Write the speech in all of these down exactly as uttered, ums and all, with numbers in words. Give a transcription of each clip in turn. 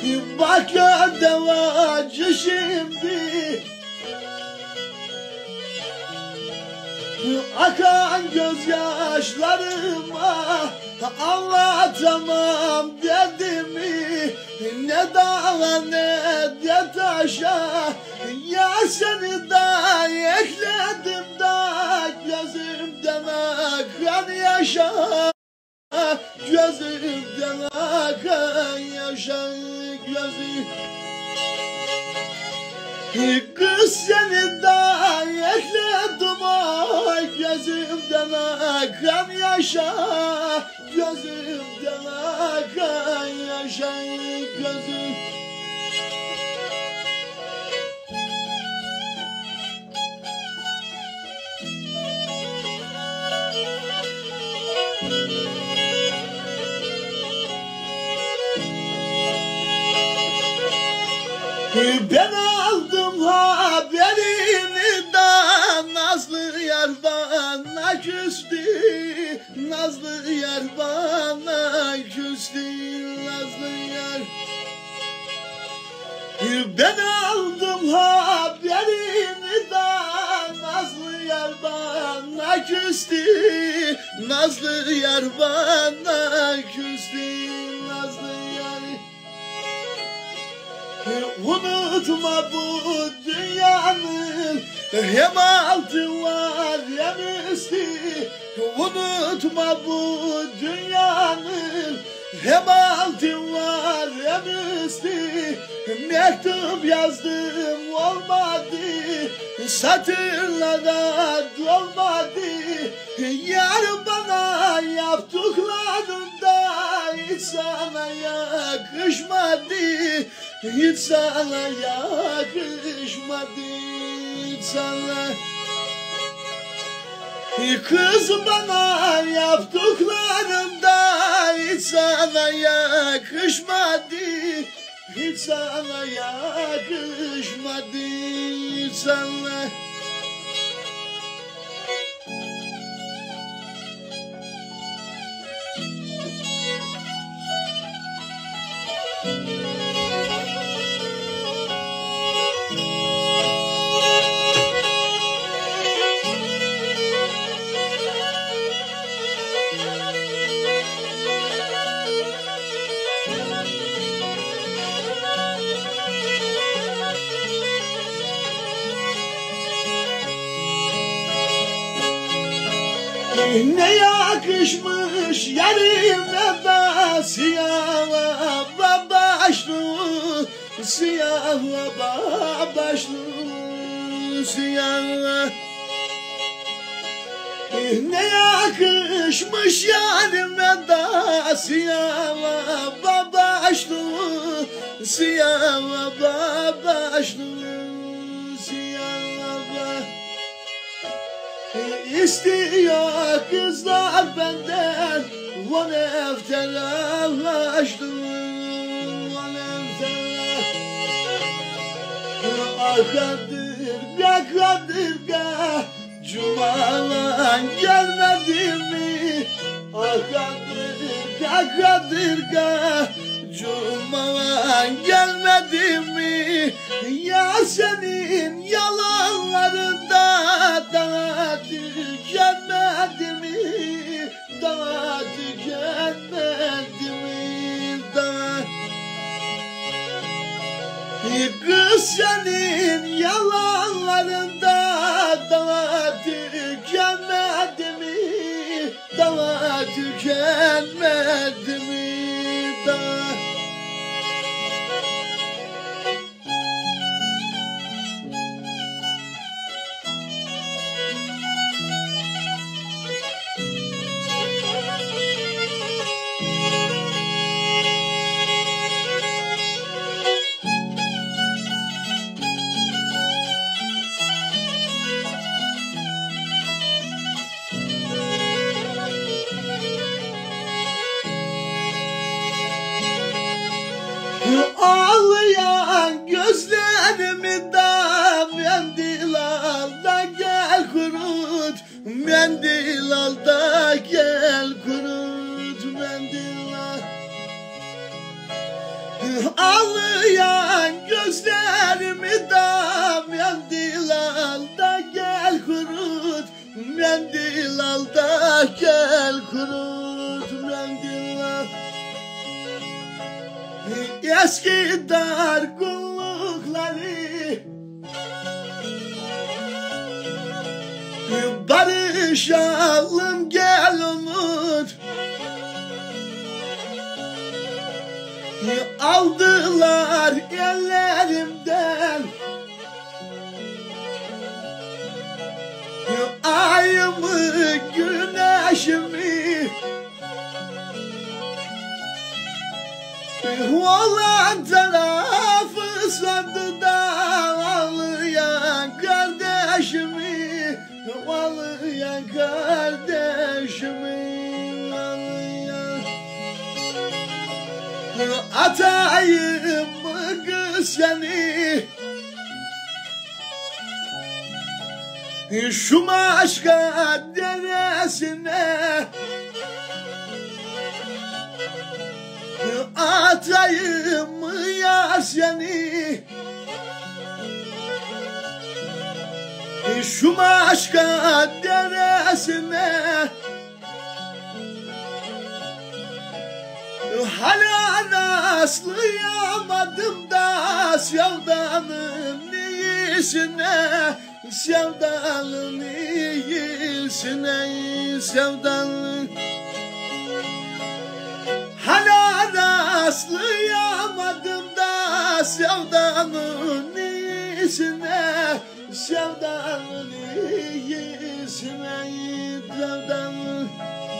Bak devacı şimdi akan gözyaşlarıma anlatamam derdimi. Ne dağa ne de taşa ya seni da ekledim da gözümden akan yaşa, gözümden akan yaşa, gözüm. Kız seni da ekledim ay gözümden akan yaşa, gözümden akan yaşa, gözüm. Ben aldım haberini da nazlı yar bana küstü, nazlı yar bana küstü, nazlı yar. Ben aldım haberini da nazlı yar bana küstü, nazlı yar bana küstü, nazlı yar. Unutma bu dünyanın hem altı var hem üstü. Unutma bu dünyanın hem altı var hem üstü. Mektup yazdım olmadı, satırlara dolmadı. Yar bana yaptıklarında hiç sana yakışmadı, hiç sana yakışmadı, hiç sana. Kız bana yaptıklarında hiç sana yakışmadı, hiç sana yakışmadı, hiç sana. Ne yakışmış yarime da siyah başlı, siyah başlı, siyah. Ne yakışmış yarime da siyah başlı, siyah başlı, siyah. İstiyor kızlar benden o neftelaştım, o neftelaştım. Akadırga kadırga cumalan gelmedi mi? Akadırga kadırga cumalan gelmedi mi? Ya senin yalanlarında daha tükenmedi mi? Daha tükenmedi mi? Daha. Kız senin yalanlarında daha tükenmedi mi? Daha tükenmedi mi? Daha. Ağlayan gözlerimi da mendil al da gel kurut, mendil al da gel kurut, mendil al. Ağlayan gözlerimi da mendil al da gel kurut. Mendil al da gel kurut. Mendil al. Eski dar kullukları barışalım gel unut. Aldılar ellerimden ayımı güneşimi. Olan tarafı sandı da ağlayan kardeşimi. Ağlayan kardeşimi. Ağlayan. Atayım mı kız seni şu Maşka deresine? Atayım mı yar seni şu Maşka deresine? Hala rastlayamadım da sevdanın iyisine. Sevdanın iyisine. Sevdanın. Hala rastlayamadım da sevdanın iyisine. Sevdanın iyisine. Sevdanın.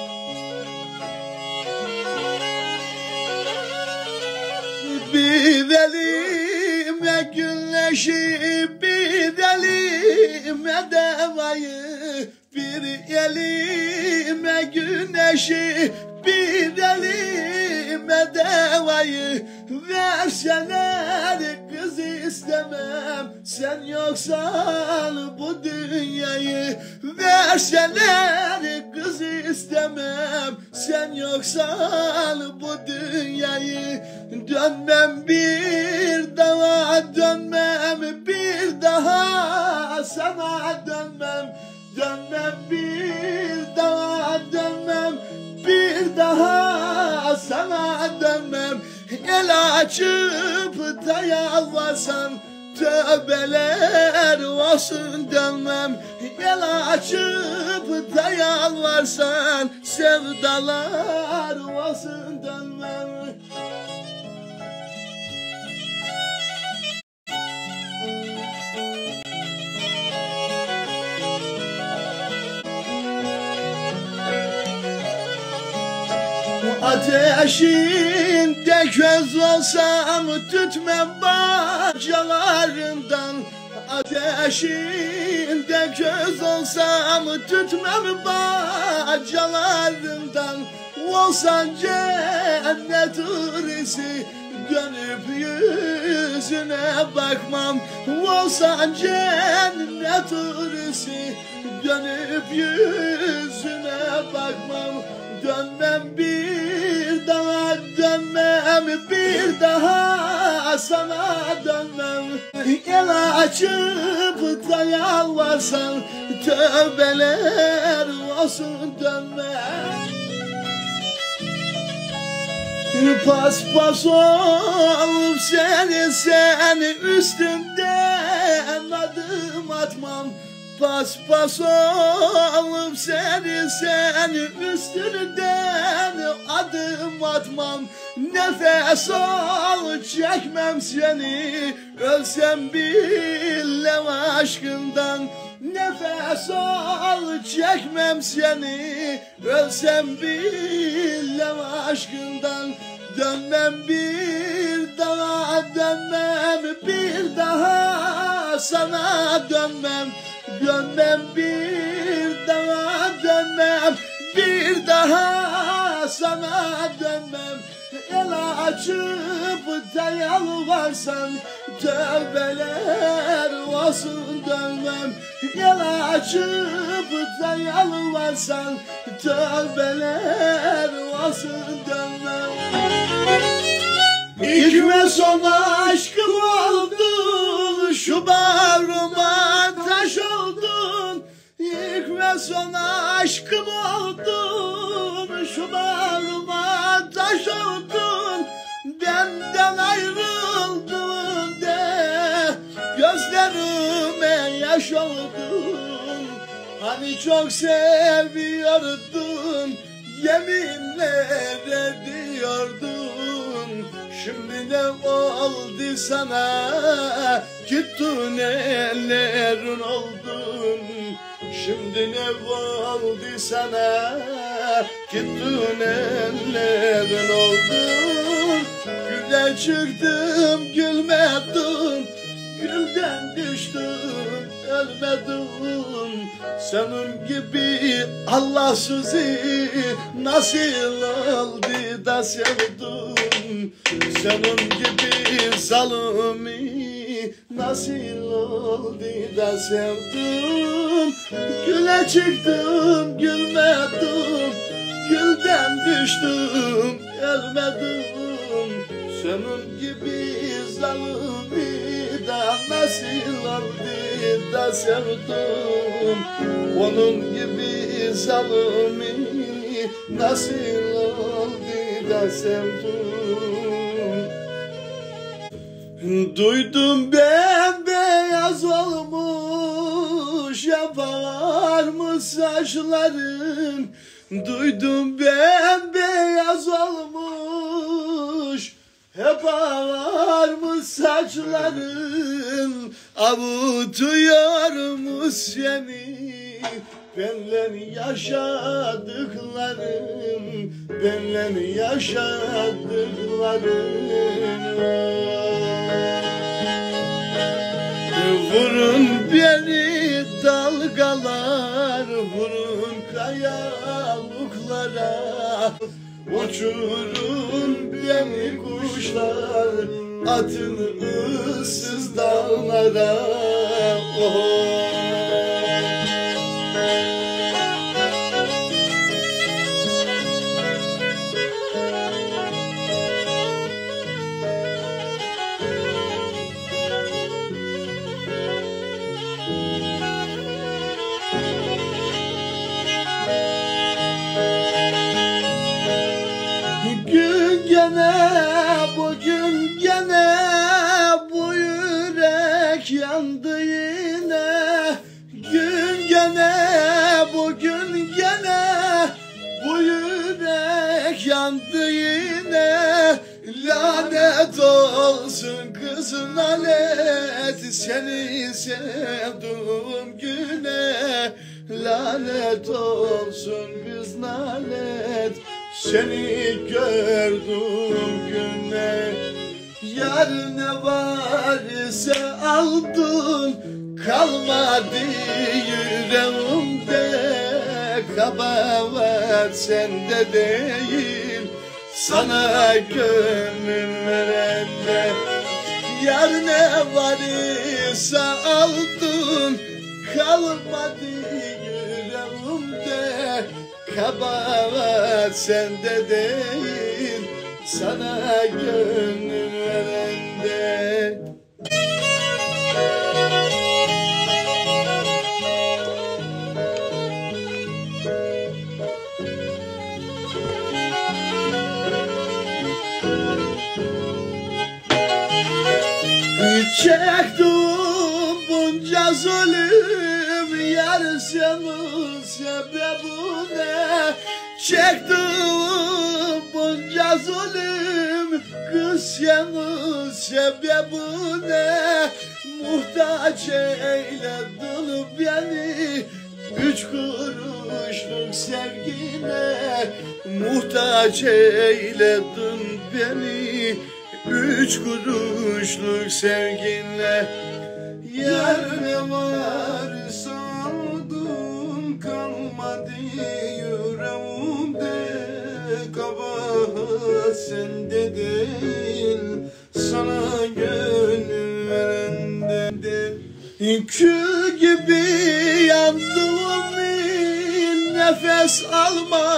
Bir elime güneşi, bir elime devayı. Bir elime güneşi, bir elime devayı. Verseler kız istemem, sen yoksan bu dünyayı. Verseler kız istemem, sen yoksan bu dünyayı. Dönmem bir daha, dönmem bir daha, sana dönmem. Dönmem bir daha, dönmem bir daha, sana dönmem. El açıp da yalvarsan tövbeler olsun dönmem. El açıp da yalvarsan sevdalar olsun dönmem. Ateşinde köz olsam tütmem bacalarından. Ateşinde köz olsam tütmem bacalarından. Olsan cennet hırsı dönüp yüzüne bakmam. Olsan cennet hırsı dönüp yüzüne bakmam. Dönmem bir daha, dönmem bir daha, sana dönmem. El açıp da yalvarsan tövbeler olsun dönmem. Paspas olup seni seni üstümden adım atmam. Paspas olup seni seni üstünden adım atmam. Nefes al çekmem seni, ölsem bile aşkından. Nefes al çekmem seni, ölsem bile aşkından. Dönmem bir daha, dönmem bir daha, sana dönmem. Dönmem bir daha, dönmem bir daha, sana dönmem. El açıp da yalvarsan tövbeler olsun dönmem. El açıp da yalvarsan tövbeler olsun dönmem. Hikmet son aşkım oldun, şu bağrıma taş oldun. İlk ve son aşkım oldun, şu bağrıma taş oldun. Benden ayrıldın de gözlerime yaş oldun. Hani çok seviyordun, yeminler ediyordun. Şimdi ne oldu sana, gittin ellerin oldun. Şimdi ne oldu sana, gittin ellerin oldun. Güle çıktım gülmedim, gülden düştüm ölmedim. Senin gibi Allahsızı nasıl oldu da sevdim. Senin gibi zalimi nasıl oldu da sevdim. Güle çıktım gülmedim, gülden düştüm ölmedim. Senin gibi zalimi da nasıl oldu da sevdim. Onun gibi zalimi nasıl oldu da sevdim. Duydum bembeyaz olmuş yaparmış saçların. Duydum bembeyaz olmuş hep ağarmış saçların. Avutuyormuş seni benle yaşadıklarım, benle yaşadıklarım. Vurun beni dalgalar, vurun kayalıklara. Uçurun beni kuşlar, atın ıssız dağlara. Oh. Gün gene, bugün gene bu yürek yandı yine. Gün gene, bugün gene bu yürek yandı yine. Lanet olsun kız lanet, seni sevduğum güne. Lanet olsun kız lanet, seni gördüm güne. Yar ne var ise aldın, kalmadı yüreğimde. Kabahat sende değil, sana gönlüm verende. Yar ne var ise aldın, kalmadı yüreğimde. Kabahat sende değil, sana gönlüm verende. Çektim bunca zulüm, yar senin sebebine. Çektim bunca zulüm, kız senin sebebine. Muhtaç eyledin beni üç kuruşluk sevgine. Muhtaç eyledin beni üç kuruşluk sevginle. Yar ne var sandın, kalmadı yüreğimde. Kabahat sende değil, sana gönül verende. Kül gibi yandım, nefes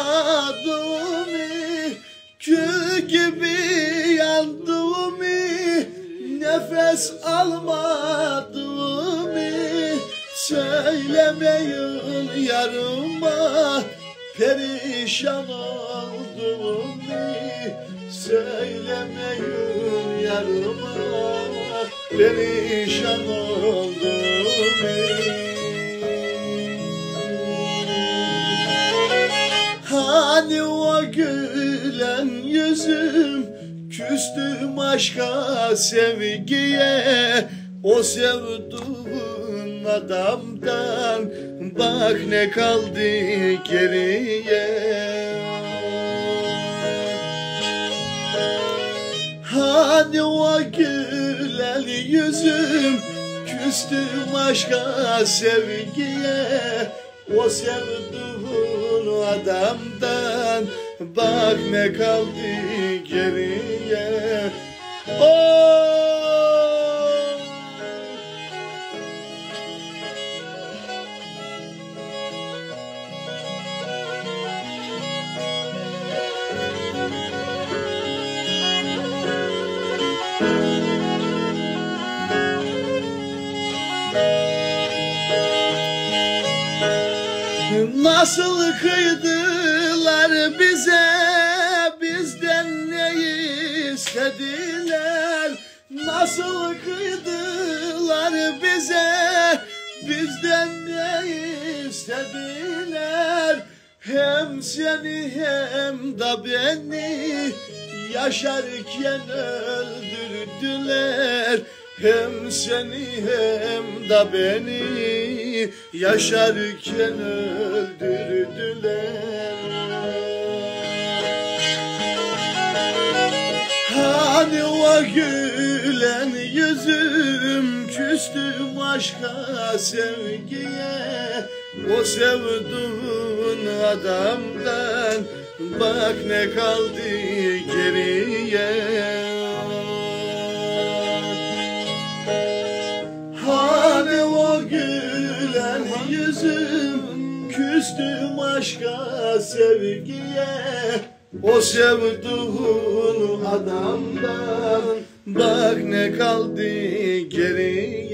almadım. Kül gibi yandım, nefes almadığımı söylemeyin yarıma, perişan olduğumu söylemeyin yarıma, perişan olduğumu. Hani o gülen yüzüm, küstüm aşka sevgiye, o sevduğun adamdan bak ne kaldı geriye. Hani o gülen yüzüm, küstüm aşka sevgiye, o sevduğun adamdan bak ne kaldı geriye. Oh! Nasıl kıydılar bize, bizden ne istediler? Nasıl kıydılar bize, bizden ne istediler? Hem seni hem de beni yaşarken öldürdüler. Hem seni hem de beni yaşarken öldürdüler. Hani o gülen yüzüm, küstüm aşka sevgiye, o sevduğun adamdan bak ne kaldı geriye. Hani o gülen yüzüm, küstüm aşka sevgiye, o sevduğun adamdan bak ne kaldı geriye.